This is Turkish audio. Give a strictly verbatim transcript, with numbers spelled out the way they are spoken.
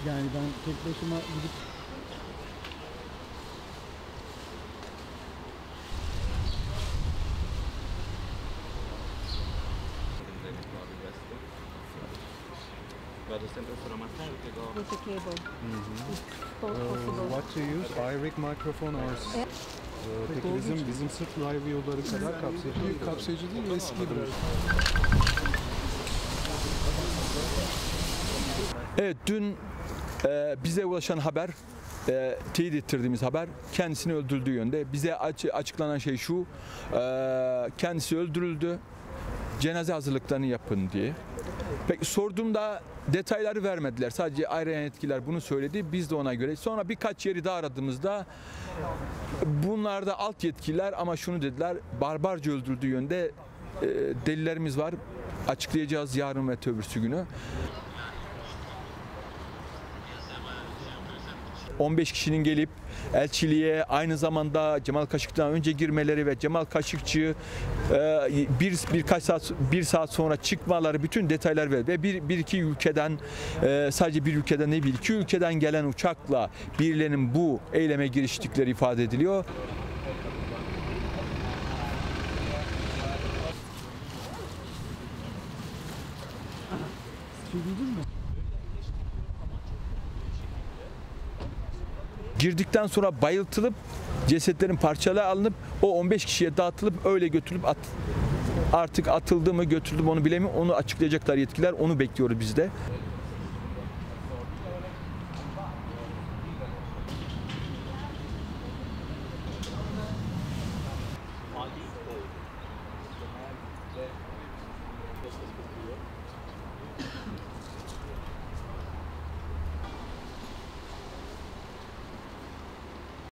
Yani ben tek başıma gidip with the cable. Mm-hmm. It's possible. Uh, what to use? iRig microphone or? Evet. Ee, Peki bizim bizim sırt live yolları kadar kapsayıcı değil. kapsayıcı değil, eski biraz. Evet, dün e, bize ulaşan haber, e, teyit ettirdiğimiz haber kendisini öldürdüğü yönde. Bize aç, açıklanan şey şu, e, kendisi öldürüldü, cenaze hazırlıklarını yapın diye. Peki sorduğumda detayları vermediler. Sadece arayan yetkililer bunu söyledi. Biz de ona göre. Sonra birkaç yeri daha aradığımızda bunlar da alt yetkililer ama şunu dediler. Barbarca öldürdüğü yönde e, delillerimiz var. Açıklayacağız yarın ve öbürsü günü. on beş kişinin gelip elçiliğe aynı zamanda Jamal Khashoggi'den önce girmeleri ve Jamal Khashoggi bir birkaç saat bir saat sonra çıkmaları bütün detaylar ver ve bir, bir iki ülkeden sadece bir ülkeden değil bir iki ülkeden gelen uçakla birilerinin bu eyleme giriştikleri ifade ediliyor. Şey duydun mu? Girdikten sonra bayıltılıp cesetlerin parçaları alınıp o on beş kişiye dağıtılıp öyle götürülüp at, artık atıldı mı götürdü mü onu bilemiyorum. Onu açıklayacaklar yetkililer. Onu bekliyoruz biz de.